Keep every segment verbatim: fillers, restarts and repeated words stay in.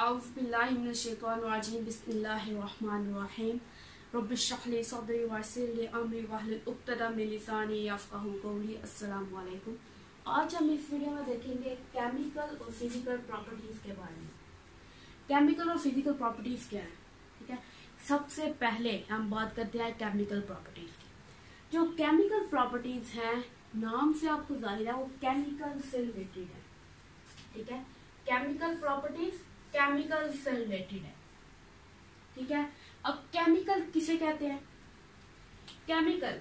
औज़ुबिल्लाहिमिनश्शैतानिर्रजीम बिस्मिल्लाहिर्रहमानिर्रहीम रब्बिश्रह ली सदरी वयस्सिर ली अमरी वहलुल उक़्दतम मिन लिसानी यफ़क़हू क़ौली। अस्सलामु अलैकुम। आज हम इस वीडियो में देखेंगे केमिकल और फिजिकल प्रॉपर्टीज के बारे में। केमिकल और फिजिकल प्रॉपर्टीज क्या है, ठीक है। सबसे पहले हम बात करते हैं केमिकल प्रॉपर्टीज की। जो केमिकल प्रॉपर्टीज हैं, नाम से आपको जाहिर है वो केमिकल से रिलेटेड है, ठीक है। केमिकल प्रॉपर्टीज केमिकल से रिलेटेड है, ठीक है। अब केमिकल किसे कहते हैं? केमिकल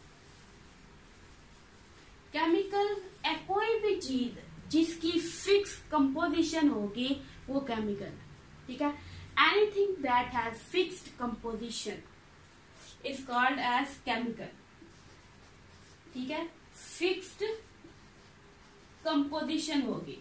केमिकल एक कोई भी चीज जिसकी फिक्स कंपोजिशन होगी वो केमिकल, ठीक है। Anything that has fixed composition is called as chemical, ठीक है। फिक्स्ड कंपोजिशन होगी।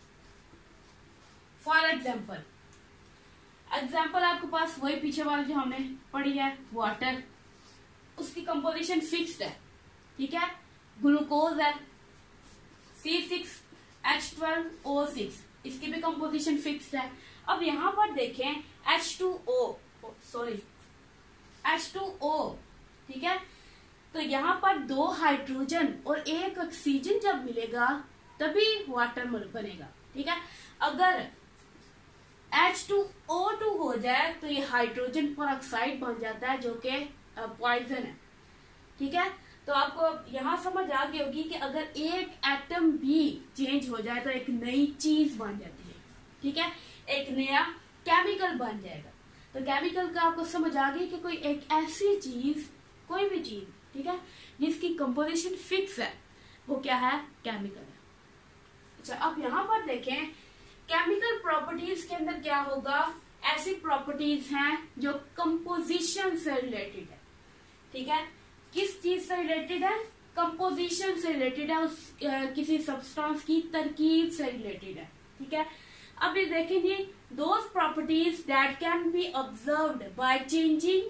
फॉर एग्जाम्पल एग्जाम्पल आपके पास वही पीछे वाला जो हमने पढ़ी है, वाटर, उसकी कंपोजिशन फिक्स्ड है, ठीक है। ग्लूकोज है C six H twelve O six, इसकी भी कंपोजिशन फिक्स्ड है। अब यहां पर देखें H two O, sorry H two O, ठीक है। तो यहां पर दो हाइड्रोजन और एक ऑक्सीजन जब मिलेगा तभी वाटर बनेगा, ठीक है। अगर एच टू ओ टू हो जाए तो ये हाइड्रोजन पेरोक्साइड बन जाता है, जो कि पॉइजन है, ठीक है। तो आपको यहां समझ आ गई होगी कि अगर एक एटम भी चेंज हो जाए तो एक नई चीज बन जाती है, ठीक है। एक नया केमिकल बन जाएगा। तो केमिकल का आपको समझ आ गई कि कोई एक ऐसी चीज, कोई भी चीज, ठीक है, जिसकी कंपोजिशन फिक्स है, वो क्या है? केमिकल है। अच्छा, अब यहां पर देखें केमिकल प्रॉपर्टीज के अंदर क्या होगा? ऐसी प्रॉपर्टीज हैं जो कंपोजिशन से रिलेटेड है, ठीक है। किस चीज से रिलेटेड है? कंपोजिशन से रिलेटेड है, उस आ, किसी सब्सटेंस की तरकीब से रिलेटेड है, ठीक है। अब ये देखेंगे those properties that can be observed by changing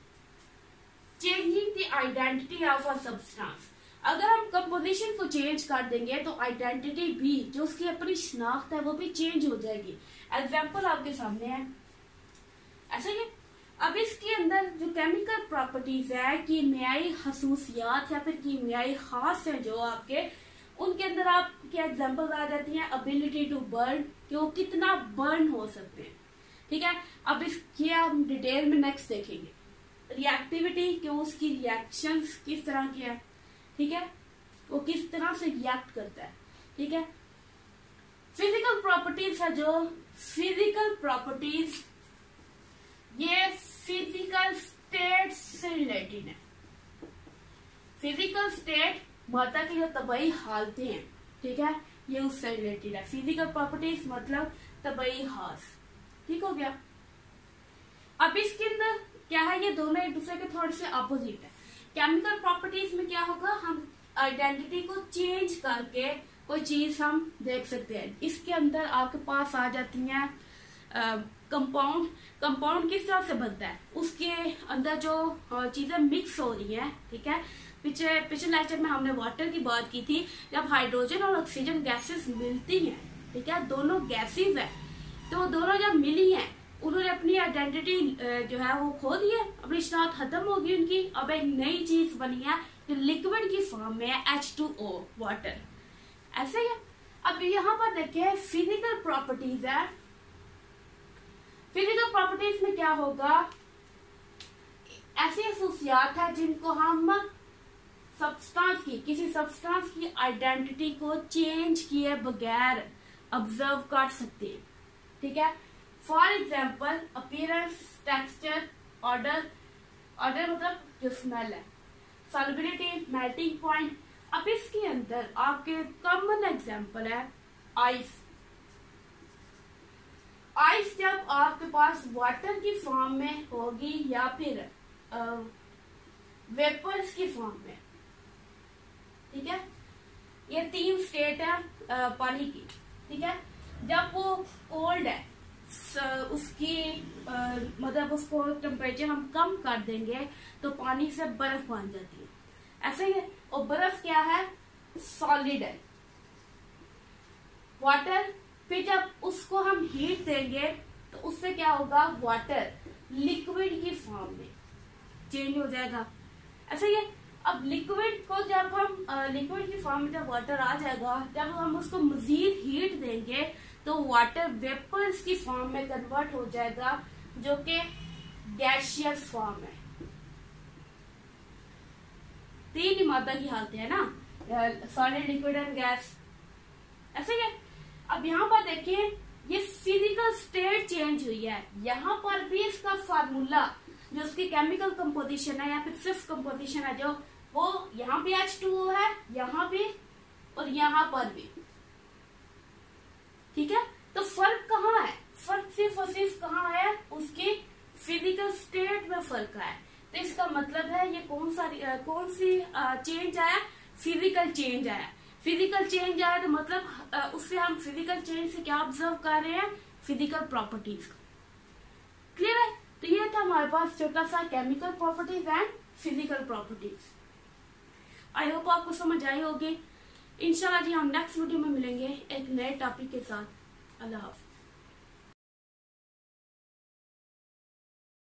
changing the identity of a substance. अगर हम कंपोजिशन को चेंज कर देंगे तो आइडेंटिटी भी, जो उसकी अपनी शनाख्त है, वो भी चेंज हो जाएगी। एग्जाम्पल आपके सामने है ऐसा ही। अब इसके अंदर जो केमिकल प्रॉपर्टीज है, कीमियाई खसूसियात या फिर कीमियाई खास है जो आपके, उनके अंदर आपके एग्जाम्पल आ जाती हैं एबिलिटी टू बर्न, कि वो कितना बर्न हो सकते हैं, ठीक है। अब इसकी हम डिटेल में नेक्स्ट देखेंगे। रिएक्टिविटी, कि उसकी रिएक्शंस किस तरह की है, ठीक है, वो किस तरह से रिएक्ट करता है, ठीक है। फिजिकल प्रॉपर्टीज है जो फिजिकल प्रॉपर्टीज ये फिजिकल स्टेट से रिलेटेड है। फिजिकल स्टेट माता की जो तबाही हालतें हैं, ठीक है, ये उससे रिलेटेड है। फिजिकल प्रॉपर्टीज मतलब तबाही हाल, ठीक हो गया। अब इसके अंदर क्या है, ये दोनों एक दूसरे के थोड़े से अपोजिट है। केमिकल प्रॉपर्टीज में क्या होगा, हम आइडेंटिटी को चेंज करके कोई चीज हम देख सकते हैं। इसके अंदर आपके पास आ जाती हैं कंपाउंड। कंपाउंड किस तरह से बनता है, उसके अंदर जो चीजें मिक्स हो रही हैं, ठीक है। पिछले पिछले लेक्चर में हमने वाटर की बात की थी। जब हाइड्रोजन और ऑक्सीजन गैसेस मिलती हैं, ठीक है, दोनों गैसेस है, तो दोनों जब मिली हैं उन्होंने अपनी आइडेंटिटी जो है वो खो दी है, अपनी शनाख्त खत्म होगी उनकी। अब एक नई चीज बनी है जो लिक्विड की फॉर्म में है, एच टू ओ, वाटर, ऐसे ही। अब यहाँ पर देखिए फिजिकल प्रॉपर्टीज है। फिजिकल प्रॉपर्टीज में क्या होगा, ऐसी खसूसियात है जिनको हम सब्सटेंस की, किसी सब्सटेंस की आइडेंटिटी को चेंज किए बगैर ऑब्जर्व कर सकते हैं, ठीक है। For example appearance, texture, odour, odour मतलब जो स्मेल है, सॉल्युबिलिटी, मेल्टिंग पॉइंट। अब इसके अंदर आपके कॉमन एग्जाम्पल है आइस। आइस जब आपके पास वाटर की फॉर्म में होगी या फिर वेपर्स की फॉर्म में, ठीक है, ये तीन स्टेट है आ, पानी की, ठीक है। जब वो कोल्ड है, उसकी आ, मतलब उसको टेम्परेचर हम कम कर देंगे तो पानी से बर्फ बन जाती है, ऐसे ही। और बर्फ क्या है? सॉलिड है। वाटर फिर जब उसको हम हीट देंगे तो उससे क्या होगा, वाटर लिक्विड की फॉर्म में चेंज हो जाएगा। ऐसा ही है, अब लिक्विड को जब हम लिक्विड की फॉर्म में जब वाटर आ जाएगा, जब हम उसको मजीद हीट देंगे तो वाटर वेपर्स की फॉर्म में कन्वर्ट हो जाएगा, जो कि गैसियस फॉर्म है। तीन ही मात्रा की हालतें है ना, सॉलिड, लिक्विड एंड गैस। ऐसे ही है, अब यहाँ पर देखिए ये फिजिकल स्टेट चेंज हुई है। यहाँ पर भी इसका फार्मूला जो उसकी केमिकल कंपोजिशन है या फिर फिफ्थ कंपोजिशन है, जो वो यहाँ भी एच टू ओ है, यहाँ भी और यहाँ पर भी। ठीक है, तो फर्क कहाँ है, फर्क सिर्फ और सिर्फ कहाँ है, उसकी फिजिकल स्टेट में फर्क है। तो इसका मतलब है ये कौन सा कौन सी चेंज आया, फिजिकल चेंज आया। फिजिकल चेंज आया तो मतलब उससे हम फिजिकल चेंज से क्या ऑब्जर्व कर रहे हैं, फिजिकल प्रॉपर्टीज को। क्लियर है, तो ये था हमारे पास छोटा सा chemical properties and physical properties. I hope आपको समझ आई होगी। इंशाल्लाह जी हम नेक्स्ट वीडियो में मिलेंगे एक नए टॉपिक के साथ। अल्लाह हाफ़िज़।